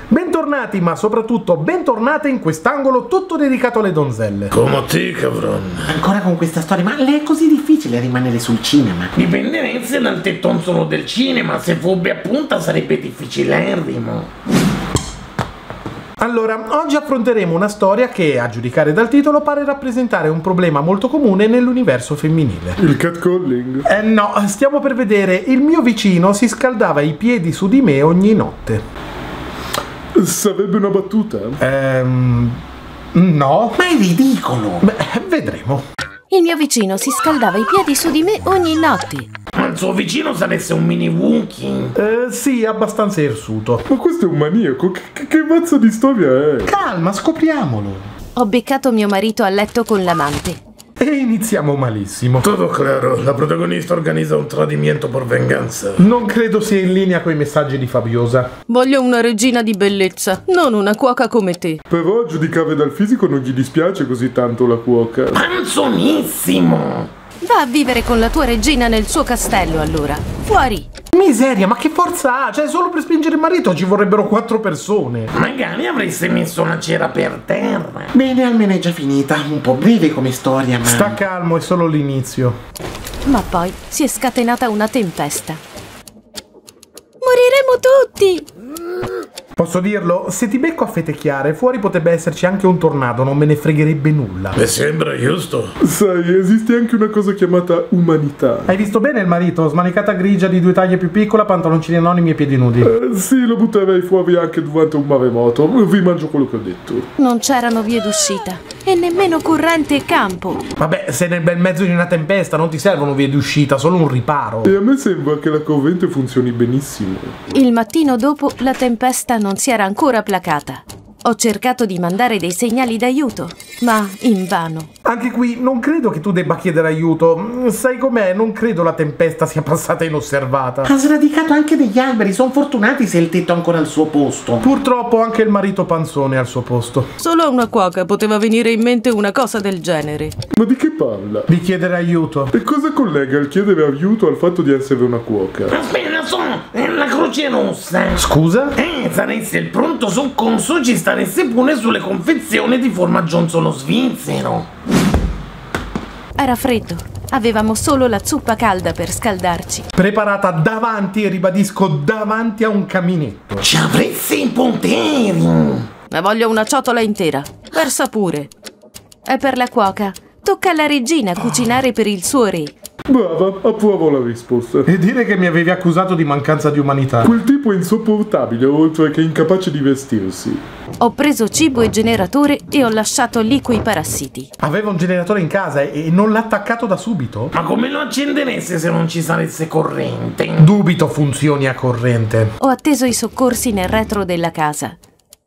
Bentornati, ma soprattutto bentornate in quest'angolo tutto dedicato alle donzelle. Come te, cavron? Ancora con questa storia, ma le è così difficile rimanere sul cinema? Dipendenze dal tettonzolo del cinema, se fosse a punta sarebbe difficilerrimo. Allora, oggi affronteremo una storia che, a giudicare dal titolo, pare rappresentare un problema molto comune nell'universo femminile. Il catcalling? No, stiamo per vedere Il mio vicino si scaldava i piedi su di me ogni notte. Sarebbe una battuta? No. Ma è ridicolo! Beh, vedremo. Il mio vicino si scaldava i piedi su di me ogni notte. Ma il suo vicino saresse un mini Wookie. Sì, abbastanza irsuto. Ma questo è un maniaco? Che mazza di storia è? Calma, scopriamolo. Ho beccato mio marito a letto con l'amante. E iniziamo malissimo. Tutto chiaro, la protagonista organizza un tradimento per venganza. Non credo sia in linea coi messaggi di Fabiosa. Voglio una regina di bellezza, non una cuoca come te. Però a giudicare dal fisico non gli dispiace così tanto la cuoca. Panzonissimo! Va a vivere con la tua regina nel suo castello, allora. Fuori! Miseria, ma che forza ha? Cioè, solo per spingere il marito ci vorrebbero 4 persone. Magari avreste messo una cera per terra. Bene, almeno è già finita. Un po' breve come storia, ma... Sta calmo, è solo l'inizio. Ma poi si è scatenata una tempesta. Moriremo tutti! Posso dirlo? Se ti becco a fetecchiare, fuori potrebbe esserci anche un tornado, non me ne fregherebbe nulla. Mi sembra giusto. Sai, esiste anche una cosa chiamata umanità. Hai visto bene il marito? Smanicata grigia di 2 taglie più piccola, pantaloncini anonimi e piedi nudi. Sì, lo butterei fuori anche durante un maremoto. Vi mangio quello che ho detto. Non c'erano vie d'uscita e nemmeno corrente e campo. Vabbè, sei nel bel mezzo di una tempesta, non ti servono vie d'uscita, solo un riparo. E a me sembra che la corrente funzioni benissimo. Il mattino dopo la tempesta non si era ancora placata. Ho cercato di mandare dei segnali d'aiuto, ma invano. Anche qui non credo che tu debba chiedere aiuto. Sai com'è? Non credo la tempesta sia passata inosservata. Ha sradicato anche degli alberi, sono fortunati se il tetto è ancora al suo posto. Purtroppo anche il marito panzone è al suo posto. Solo a una cuoca poteva venire in mente una cosa del genere. Ma di che parla? Di chiedere aiuto. E cosa collega il chiedere aiuto al fatto di essere una cuoca? Aspetta, sono la Croce Rossa. Scusa? Saresse il pronto soccorso, ci staresse pure sulle confezioni di formaggio lo svizzero. Era freddo. Avevamo solo la zuppa calda per scaldarci. Preparata davanti, e ribadisco davanti a un caminetto. Ci avresti i poteri. Ne voglio una ciotola intera. Versa pure. E per la cuoca, tocca alla regina cucinare per il suo re. Brava, approvo la risposta. E dire che mi avevi accusato di mancanza di umanità. Quel tipo è insopportabile, oltre che incapace di vestirsi. Ho preso cibo e generatore e ho lasciato lì quei parassiti. Aveva un generatore in casa e non l'ha attaccato da subito? Ma come lo accendereste se non ci saresse corrente? Dubito funzioni a corrente. Ho atteso i soccorsi nel retro della casa.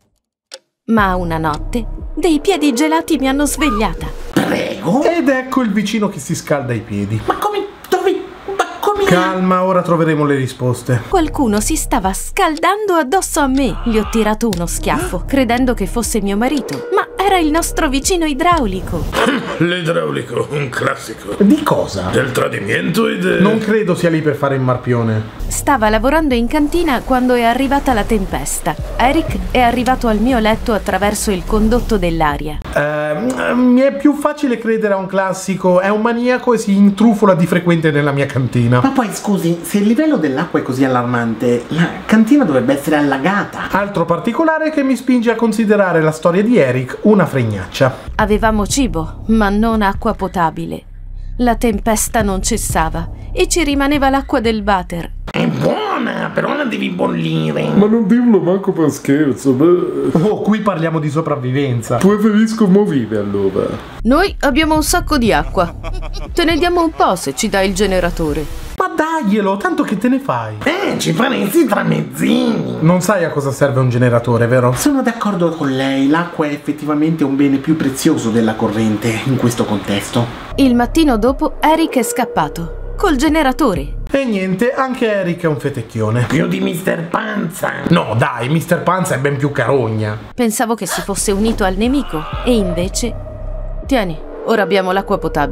Ma una notte, dei piedi gelati mi hanno svegliata. Prego? Ed ecco il vicino che si scalda i piedi. Ma come? Dove? Ma come? Calma, ora troveremo le risposte. Qualcuno si stava scaldando addosso a me. Gli ho tirato uno schiaffo, credendo che fosse mio marito. Ma era il nostro vicino idraulico. L'idraulico, un classico. Di cosa? Del tradimento e del... Non credo sia lì per fare il marpione. Stava lavorando in cantina quando è arrivata la tempesta. Eric è arrivato al mio letto attraverso il condotto dell'aria. Mi è più facile credere a un classico. È un maniaco e si intrufola di frequente nella mia cantina. Ma poi, scusi, se il livello dell'acqua è così allarmante, la cantina dovrebbe essere allagata. Altro particolare che mi spinge a considerare la storia di Eric una fregnaccia. Avevamo cibo, ma non acqua potabile. La tempesta non cessava e ci rimaneva l'acqua del water. È buona, però la devi bollire. Ma non dirlo manco per scherzo, beh. Oh, qui parliamo di sopravvivenza. Preferisco morire allora. Noi abbiamo un sacco di acqua. Te ne diamo un po' se ci dai il generatore. Ma daglielo, tanto che te ne fai. Ci faresti tra mezzini. Non sai a cosa serve un generatore, vero? Sono d'accordo con lei, l'acqua è effettivamente un bene più prezioso della corrente in questo contesto. Il mattino dopo Eric è scappato col generatore. E niente, anche Eric è un fetecchione. Più di Mr. Panza. No, dai, Mr. Panza è ben più carogna. Pensavo che si fosse unito al nemico e invece... Tieni, ora abbiamo l'acqua potabile.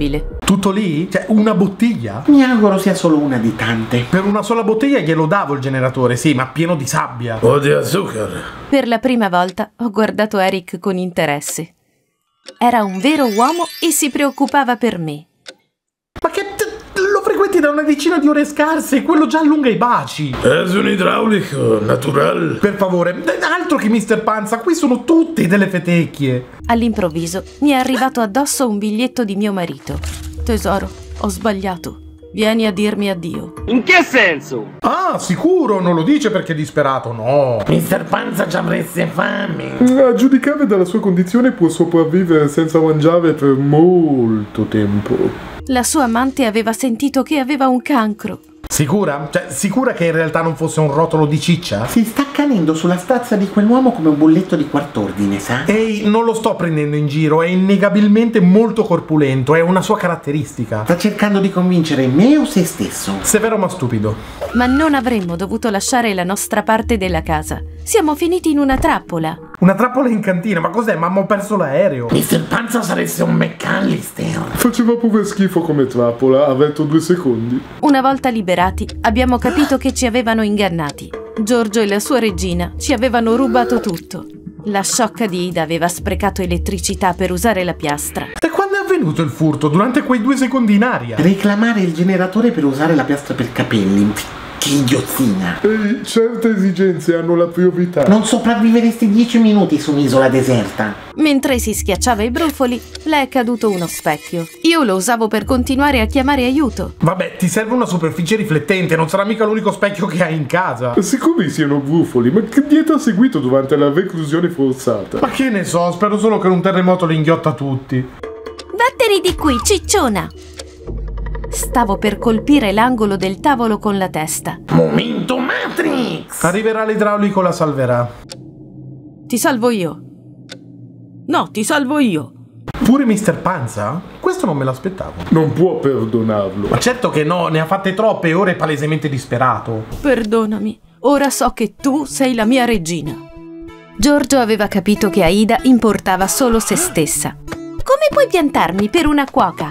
Tutto lì? Cioè, una bottiglia? Mi auguro sia solo una di tante. Per una sola bottiglia glielo davo il generatore, sì, ma pieno di sabbia. O di zucchero. Per la prima volta ho guardato Eric con interesse. Era un vero uomo e si preoccupava per me. Ma che lo frequenti da una decina di ore scarse, quello già allunga i baci. È un idraulico, naturale. Per favore, altro che Mr. Panza, qui sono tutte delle fetecchie. All'improvviso mi è arrivato addosso un biglietto di mio marito. Tesoro, ho sbagliato. Vieni a dirmi addio. In che senso? Ah, sicuro, non lo dice perché è disperato, no. Mister Panza ci avreste fame. A giudicare dalla sua condizione può sopravvivere senza mangiare per molto tempo. La sua amante aveva sentito che aveva un cancro. Sicura? Cioè, sicura che in realtà non fosse un rotolo di ciccia? Si sta accanendo sulla stazza di quell'uomo come un bolletto di quart'ordine, sa? Ehi, non lo sto prendendo in giro, è innegabilmente molto corpulento, è una sua caratteristica. Sta cercando di convincere me o se stesso? Severo ma stupido. Ma non avremmo dovuto lasciare la nostra parte della casa. Siamo finiti in una trappola. Una trappola in cantina, ma cos'è? Mamma, ho perso l'aereo. Mister Panza sareste un McAllister. Faceva pure schifo come trappola, ha retto 2 secondi. Una volta liberati, abbiamo capito che ci avevano ingannati. Giorgio e la sua regina ci avevano rubato tutto. La sciocca di Ida aveva sprecato elettricità per usare la piastra. E quando è avvenuto il furto? Durante quei 2 secondi in aria? Reclamare il generatore per usare la piastra per capelli. Che idiozzina. Ehi, certe esigenze hanno la priorità. Non sopravviveresti 10 minuti su un'isola deserta. Mentre si schiacciava i brufoli, le è caduto uno specchio. Io lo usavo per continuare a chiamare aiuto. Vabbè, ti serve una superficie riflettente, non sarà mica l'unico specchio che hai in casa. Sicuri siano brufoli, ma che dieta ha seguito durante la reclusione forzata? Ma che ne so, spero solo che un terremoto li inghiotta tutti. Vattene di qui, cicciona! Stavo per colpire l'angolo del tavolo con la testa. Momento Matrix. Arriverà l'idraulico, la salverà. Ti salvo io. No, ti salvo io. Pure Mr. Panza? Questo non me l'aspettavo. Non può perdonarlo. Ma certo che no, ne ha fatte troppe e ora è palesemente disperato. Perdonami, ora so che tu sei la mia regina. Giorgio aveva capito che Aida importava solo se stessa. Come puoi piantarmi per una cuoca?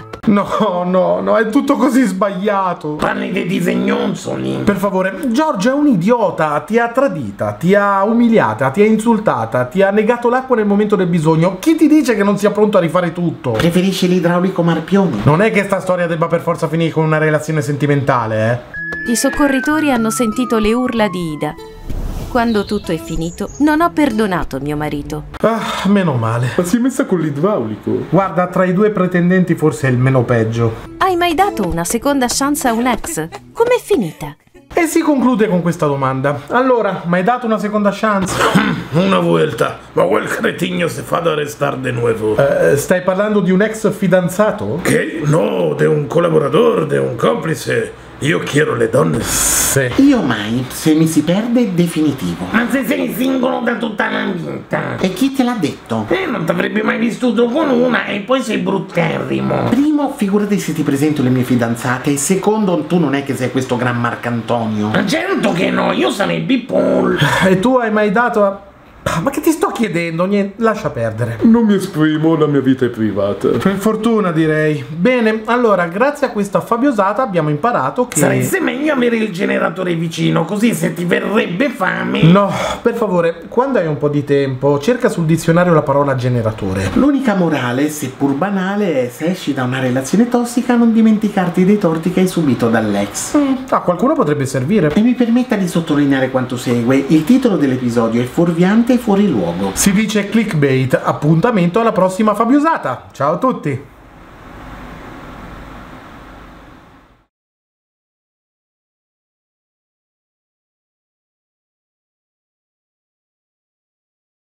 No, è tutto così sbagliato. Parli dei disegnonzoli. Per favore, Giorgio è un idiota, ti ha tradita, ti ha umiliata, ti ha insultata, ti ha negato l'acqua nel momento del bisogno. Chi ti dice che non sia pronto a rifare tutto? Preferisci l'idraulico Marpioni? Non è che sta storia debba per forza finire con una relazione sentimentale, I soccorritori hanno sentito le urla di Ida. Quando tutto è finito, non ho perdonato mio marito. Ah, meno male. Ma si è messa con l'idraulico. Guarda, tra i 2 pretendenti forse è il meno peggio. Hai mai dato una seconda chance a un ex? Com'è finita? E si conclude con questa domanda. Allora, mi hai dato una seconda chance? Una vuelta, ma quel cretigno se fa da restar de nuevo. Stai parlando di un ex fidanzato? Che? No, de un collaborador, de un complice. Io quiero le donne. Sì. Io mai, se mi si perde è definitivo. Ma se sei singolo da tutta la vita. E chi te l'ha detto? Non ti avrebbe mai vissuto con una e poi sei brutterrimo. Primo, figurati se ti presento le mie fidanzate. E secondo, tu non è che sei questo gran Marcantonio. Ma certo che no, io sarei Paul. E tu hai mai dato a... Ma che ti sto chiedendo? Niente, lascia perdere. Non mi esprimo, la mia vita è privata. Per fortuna, direi. Bene, allora, grazie a questa fabbiosata abbiamo imparato che... Sarebbe meglio avere il generatore vicino, così se ti verrebbe fame... No, per favore, quando hai un po' di tempo, cerca sul dizionario la parola generatore. L'unica morale, seppur banale, è se esci da una relazione tossica non dimenticarti dei torti che hai subito dall'ex. A qualcuno potrebbe servire. E mi permetta di sottolineare quanto segue. Il titolo dell'episodio è fuorviante e fuori luogo. Si dice clickbait. Appuntamento alla prossima fabbiosata. Ciao a tutti.